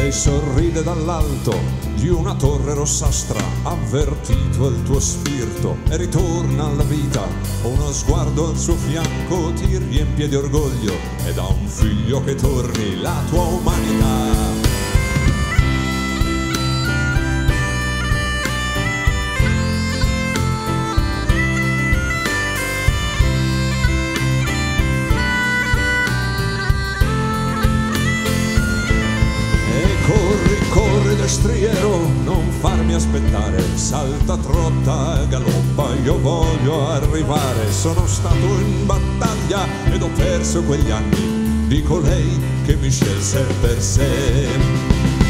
Lei sorride dall'alto di una torre rossastra, avvertito il tuo spirito e ritorna alla vita. Uno sguardo al suo fianco ti riempie di orgoglio e da un figlio che torni la tua umanità. Corri destriero, non farmi aspettare, salta, trotta, galoppa, io voglio arrivare. Sono stato in battaglia ed ho perso quegli anni di colei che mi scelse per sé.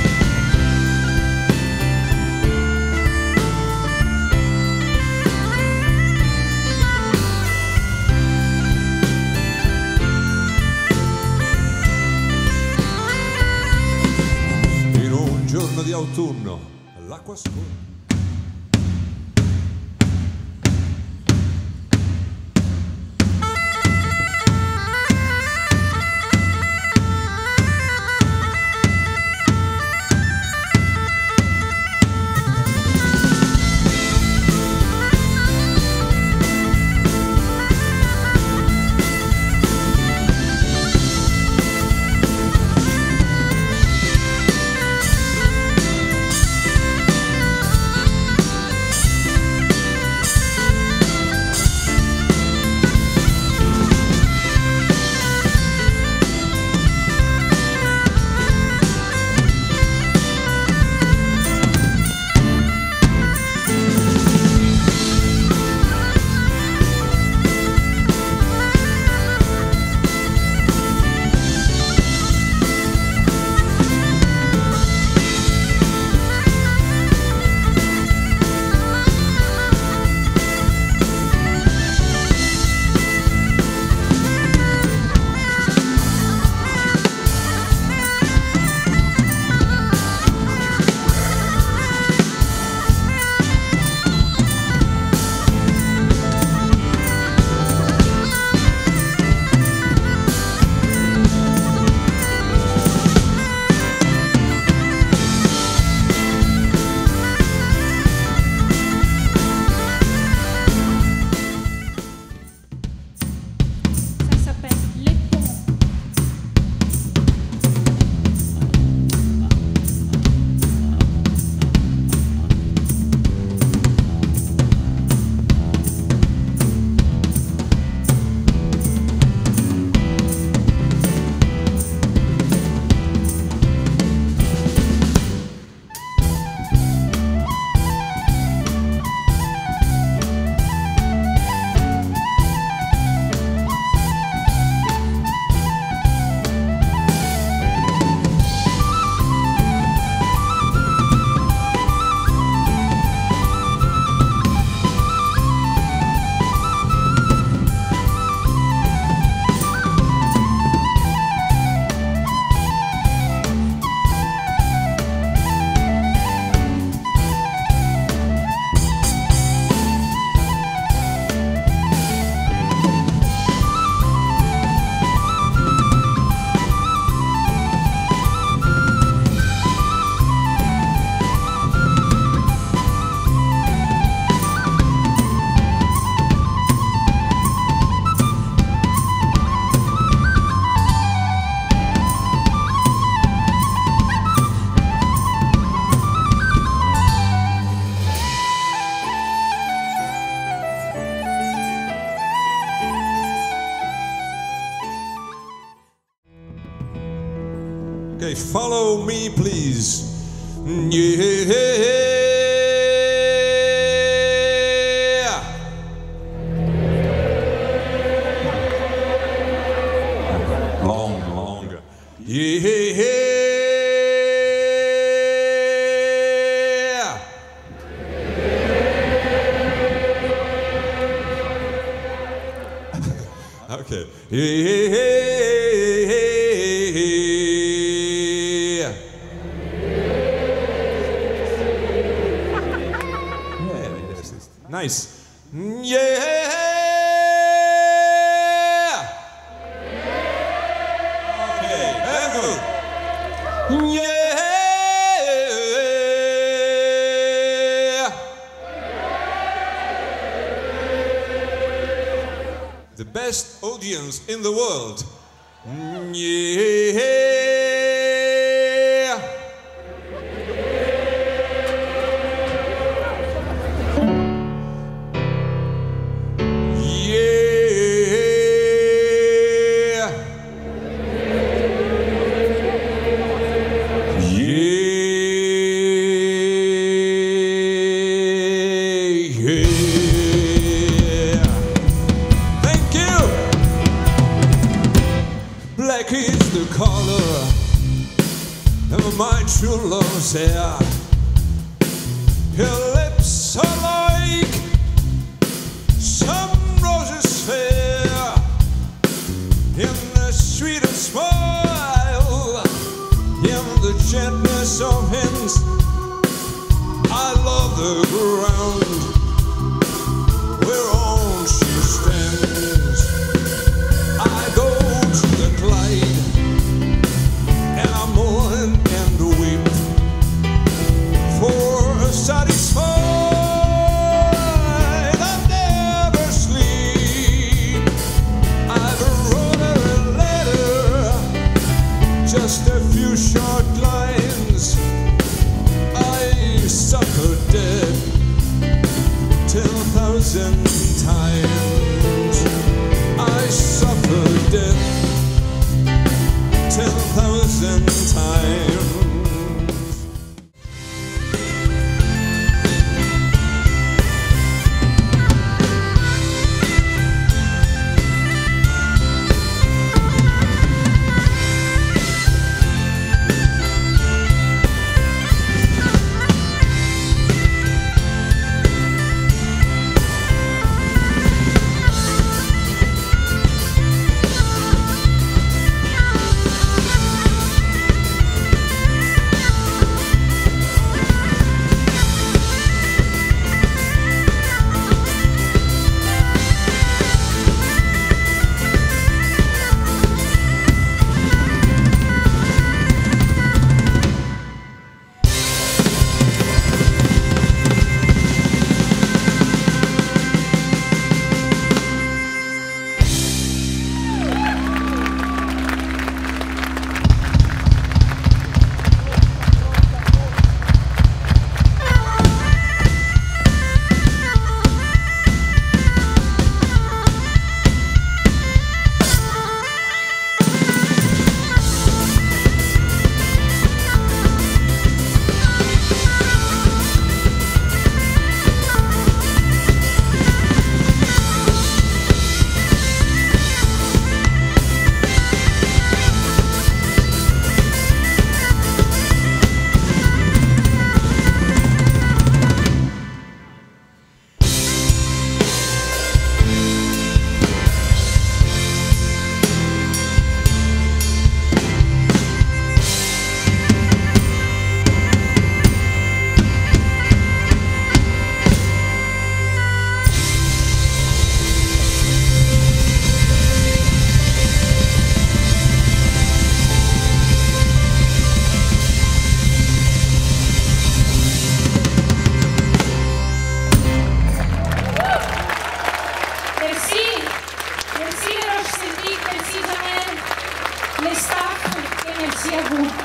Giorno di autunno, l'acqua scorre. Okay, follow me, please. Yeah. Long. Yeah. Okay. Yeah. Nice. Yeah. Okay, very good. Yeah. best audience in the world. Yeah. Black is the color of my true love's hair. Her lips are like some roses fair. In the sweetest smile, in the gentleness of hands, I love the ground whereon she stands. I go to the Clyde and I mourn and weep, for satisfied I never sleep. I've wrote her a letter, just a few short lines. I suffer dead 10,000 times. I suffer death 10,000 times. Merci à vous.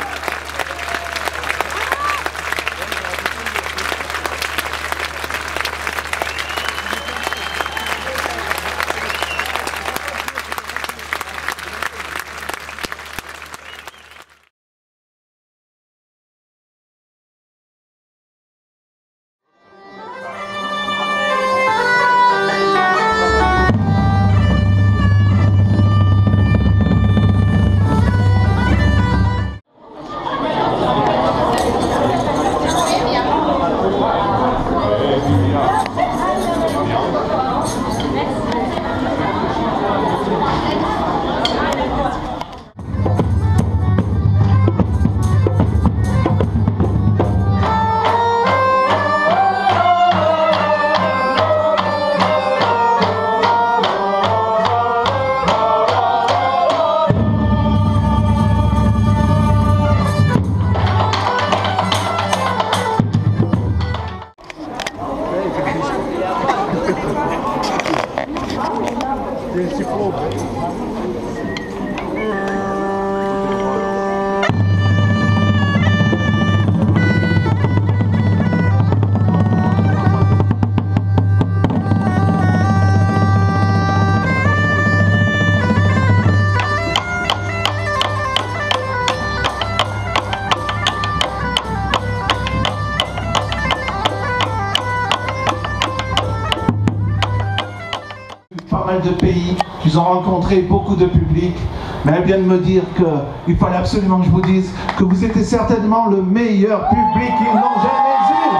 Pas mal de pays, ils ont rencontré beaucoup de public, mais elle vient de me dire qu'il fallait absolument que je vous dise que vous étiez certainement le meilleur public qu'ils n'ont jamais eu.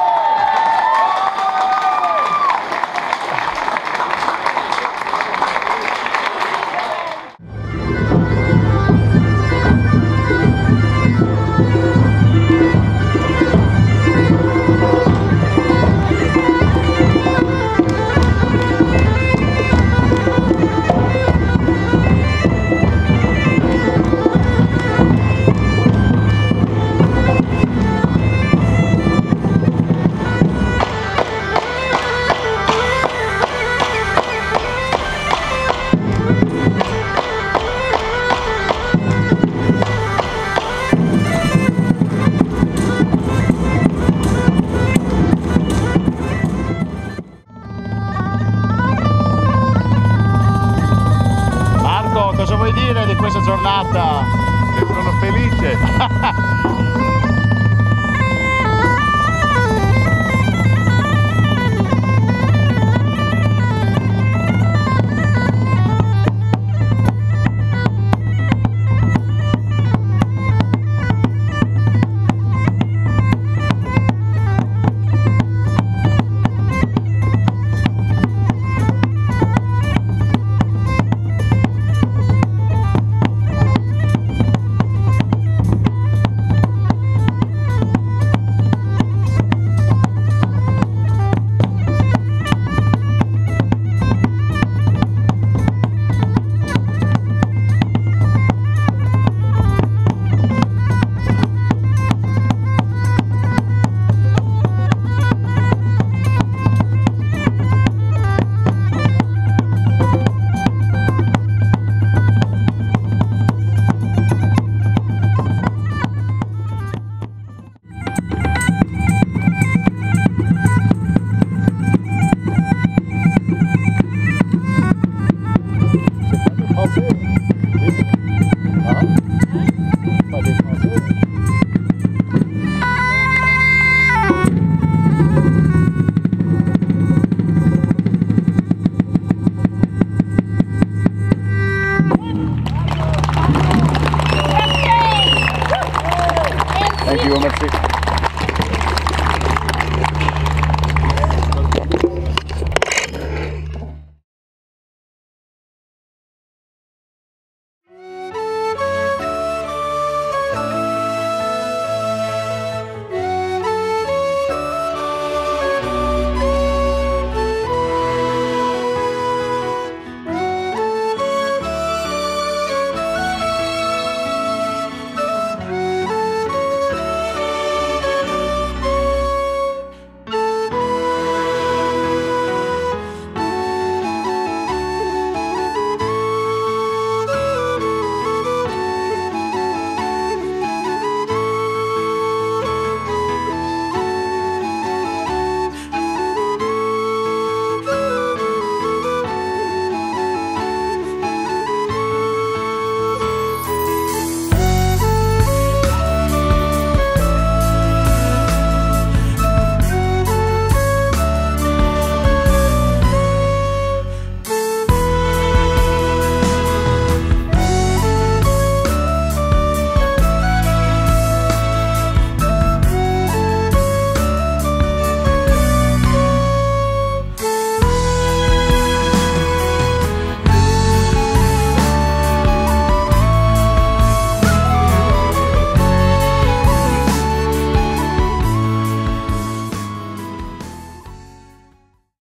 Cosa vuoi dire di questa giornata? Che sono felice. I'll see you.